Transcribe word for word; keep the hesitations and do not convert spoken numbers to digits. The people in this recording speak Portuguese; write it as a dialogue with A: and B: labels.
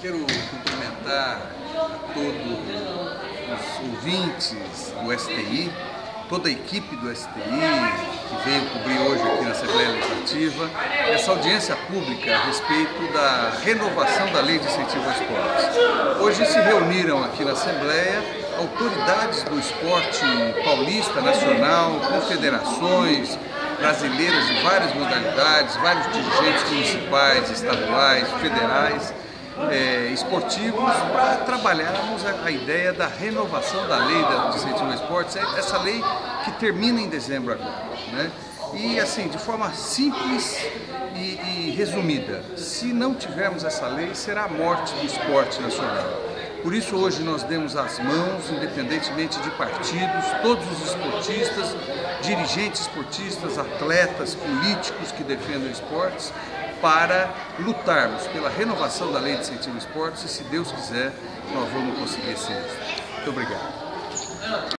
A: Quero cumprimentar a todos os ouvintes do S T I, toda a equipe do S T I que veio cobrir hoje aqui na Assembleia Legislativa essa audiência pública a respeito da renovação da Lei de Incentivo ao Esporte. Hoje se reuniram aqui na Assembleia autoridades do esporte paulista, nacional, confederações brasileiras de várias modalidades, vários dirigentes municipais, estaduais, federais, É, esportivos, para trabalharmos a, a ideia da renovação da lei de incentivo ao esporte, essa lei que termina em dezembro agora, né? E assim, de forma simples e, e resumida, se não tivermos essa lei, será a morte do esporte nacional. Por isso hoje nós demos as mãos, independentemente de partidos, todos os esportistas, dirigentes esportistas, atletas, políticos que defendem esportes, para lutarmos pela renovação da Lei de Incentivo ao Esporte e, se Deus quiser, nós vamos conseguir esse êxito. Muito obrigado.